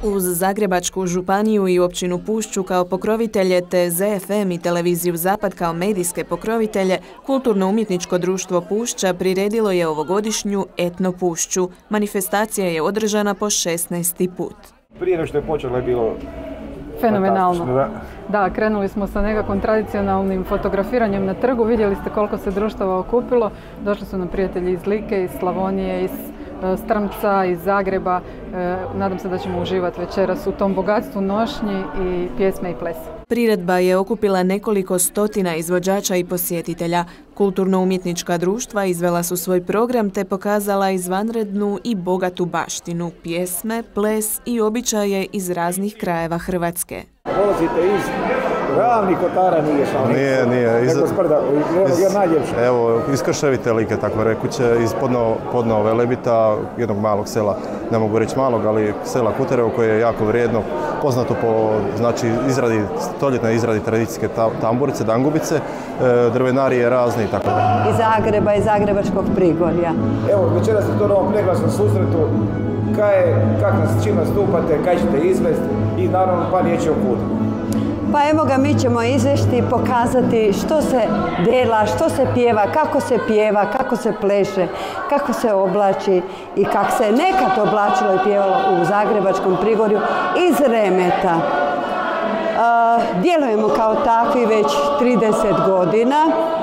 Uz Zagrebačku županiju i općinu Pušću kao pokrovitelje te ZFM i televiziju Zapad kao medijske pokrovitelje, Kulturno-umjetničko društvo Pušća priredilo je ovogodišnju Etno Pušću. Manifestacija je održana po 16. put. Prije nego što je počelo je bilo fenomenalno. Da, krenuli smo sa nekakvom tradicionalnim fotografiranjem na trgu. Vidjeli ste koliko se društava okupilo. Došli su nam prijatelji iz Like, iz Slavonije, iz Strmca, iz Zagreba. Nadam se da ćemo uživati večeras u tom bogatstvu nošnji i pjesme i plesa. Priredba je okupila nekoliko stotina izvođača i posjetitelja. Kulturno-umjetnička društva izvela su svoj program te pokazala izvanrednu i bogatu baštinu, pjesme, ples i običaje iz raznih krajeva Hrvatske. Dolazite iz Ravnih Kotara, nije šalno. Nije. Nego Sprda, najljepše. Evo, iz Krševite Like, tako rekuće, iz Podnova Velebita, jednog malog sela, ne mogu reći malog, ali sela Kuterevo koje je jako vrijedno, poznato po stoljetnoj izradi tradicijske tamburice, dangubice, drvenarije razni i tako da. Iz Zagreba i Zagrebačkog Prigorja. Evo, večeras ste to na ovom preglasnom susretu, s čim nastupate, kaj ćete izvesti i naravno pa riječi o putu. Pa evo ga, mi ćemo izvesti, pokazati što se dela, što se pjeva, kako se pleše, kako se oblači i kako se nekad oblačilo i pjevalo u Zagrebačkom Prigorju iz remeta. Djelujemo kao takvi već 30 godina.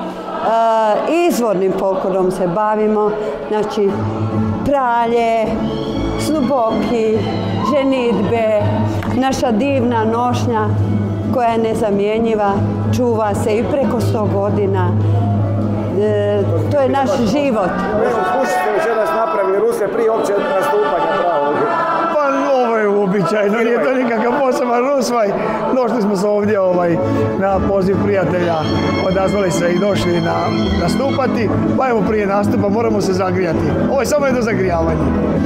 Izvornim folklorom se bavimo, znači pralje, snuboki, ženidbe, naša divna nošnja koja je nezamjenjiva, čuva se i preko 100 godina. To je naš život. Pušću ste večeras napravili ruse prije opće nastupanja pravo. Pa ovo je uobičajeno, nije to nikakav poseban rusvaj. Došli smo se ovdje na poziv prijatelja, odazvali se i došli nastupati. Pa evo prije nastupa moramo se zagrijati. Ovo je samo jedno zagrijavanje.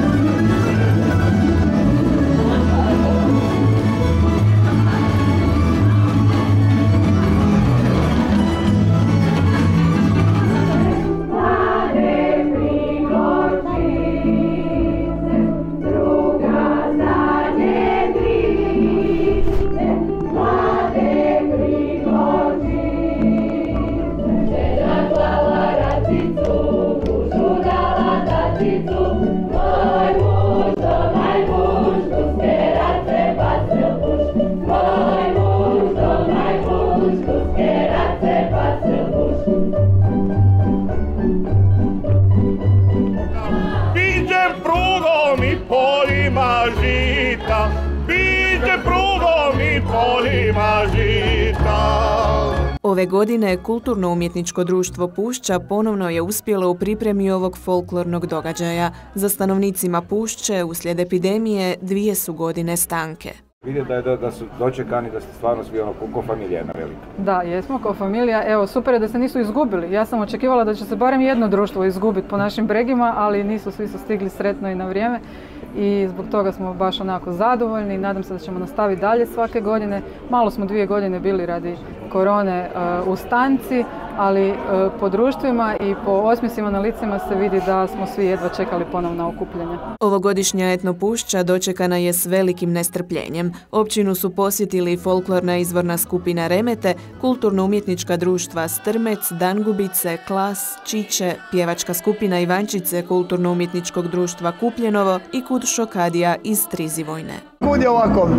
Ove godine Kulturno-umjetničko društvo Pušća ponovno je uspjelo u pripremi ovog folklornog događaja. Za stanovnicima Pušće uslijed epidemije 2 su godine stanke. Vidite da su dočekani, da ste stvarno svi ko familija jedna velika. Da, jesmo ko familija. Evo, super je da se nisu izgubili. Ja sam očekivala da će se barem jedno društvo izgubiti po našim bregima, ali nisu, svi su stigli sretno i na vrijeme. I zbog toga smo baš onako zadovoljni i nadam se da ćemo nastaviti dalje svake godine. Malo smo 2 godine bili radi korone u stanci, ali po društvima i po osmjesima na licima se vidi da smo svi jedva čekali ponovno okupljanje. Ovogodišnja Etno Pušća dočekana je s velikim nestrpljenjem. Općinu su posjetili folklorna izvorna skupina Remete, Kulturno-umjetnička društva Strmec, Dangubice, Klas, Čiče, pjevačka skupina Ivančice Kulturno-umjetničkog društva Kupljenovo i Kud Šokadija iz Strizivojne. Kud je ovako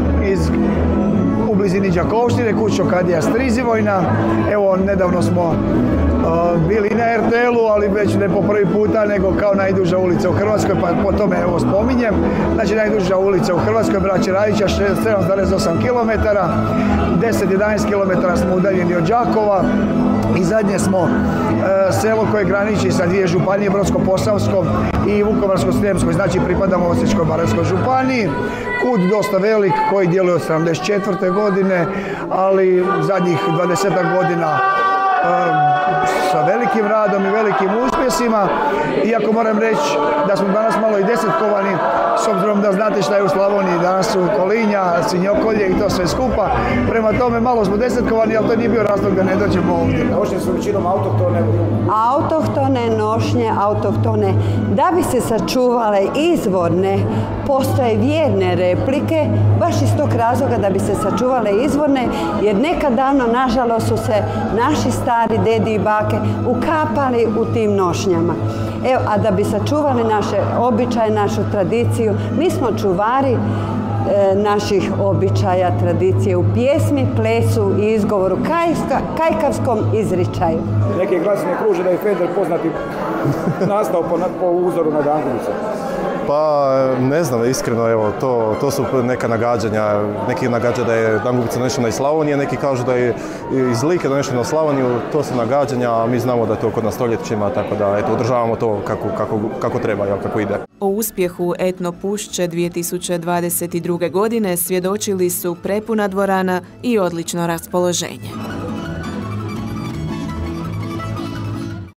u blizini Đakovštine, Kud Šokadija Strizivojna. Evo, nedavno smo bili na RTL-u, ali već ne po prvi puta, nego kao najduža ulica u Hrvatskoj, pa po tome evo spominjem. Znači, najduža ulica u Hrvatskoj, Braće Radića, 7,8 km, 10-11 km smo udaljeni od Đakova i zadnje smo selo koje graniči sa 2 županije, Brodsko-posavskom i Vukovarsko-srijemskoj, znači pripadamo Osječko-baranjskoj županiji. Kud dosta velik koji djeluje od 74. godine, ali zadnjih 20 godina sa velikim velikim radom i velikim uspjesima. Iako moram reći da smo danas malo i desetkovani, s obzirom da znate šta je u Slavoniji, danas su kolinja, svinjokolje i to sve skupa. Prema tome malo smo desetkovani, ali to nije bio razlog da ne dođemo ovdje. Nošnje su većinom autohtone. Autohtone nošnje, autohtone. Da bi se sačuvale izvorne, postoje vjerne replike, baš iz tog razloga da bi se sačuvale izvorne, jer nekad davno, nažalost, su se naši stari dedi i bake ukapali u tim nošnjama. Evo, a da bi sačuvali naše običaje, našu tradiciju, mi smo čuvari naših običaja, tradicije u pjesmi, plesu i izgovoru, kajkavskom izričaju. Neki glasine kruže da je Fender poznati nastao po uzoru na Dangubicu. Pa ne znam, iskreno, evo, to su neka nagađanja. Neki nagađa da je Dangubica donešena iz Slavonije, neki kažu da je iz Like donešena u Slavoniju, to su nagađanja, a mi znamo da je to kod nas stoljećima, tako da eto, održavamo to kako treba, kako ide. O uspjehu Etno Pušće 2022. godine svjedočili su prepuna dvorana i odlično raspoloženje.